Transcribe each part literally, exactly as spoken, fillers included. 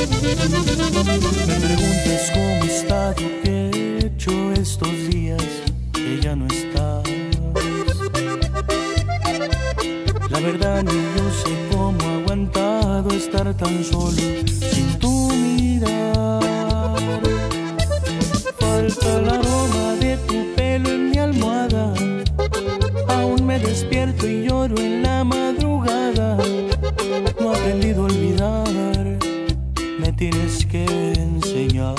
Me preguntas cómo he estado, qué he hecho estos días que ya no estás. La verdad ni yo sé cómo he aguantado estar tan solo sin tu mirar. Falta el aroma de tu pelo en mi almohada. Aún me despierto y lloro en la madrugada. No he aprendido a olvidar, me tienes que enseñar.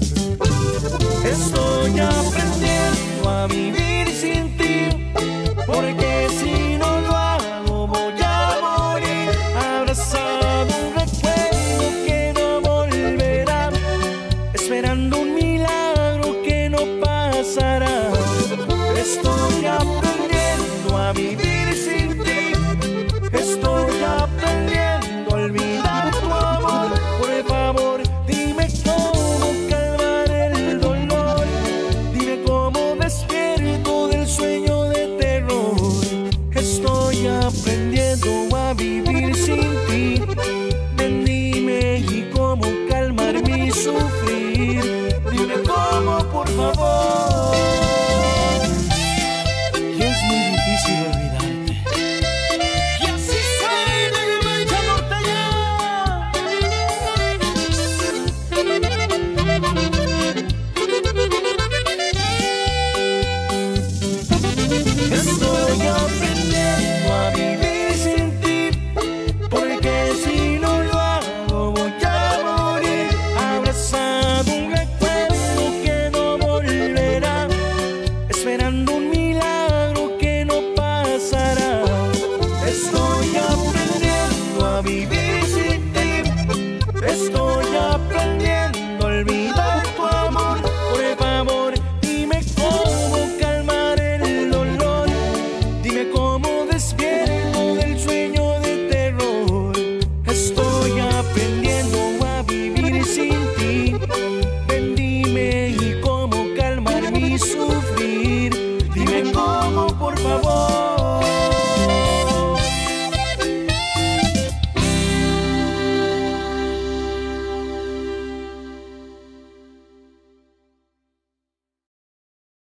Estoy aprendiendo a vivir sin ti, porque si no lo hago voy a morir. Abrazado un recuerdo que no volverá, esperando un milagro que no pasará. Estoy aprendiendo a vivir sin ti, estoy aprendiendo a olvidar tu amor. Por favor, dime cómo calmar el dolor, dime cómo despierto del sueño de terror. Estoy aprendiendo a vivir sin ti. Ven, dime y cómo calmar mi sufrir. Dime cómo, por favor. Y es muy difícil olvidarte. Y así suena el Mancha Norteña. Estoy aprendiendo a vivir sin ti, porque si no lo hago voy a morir. Abrazado un recuerdo que no volverá, esperando un milagro que no pasará. Estoy aprendiendo a vivir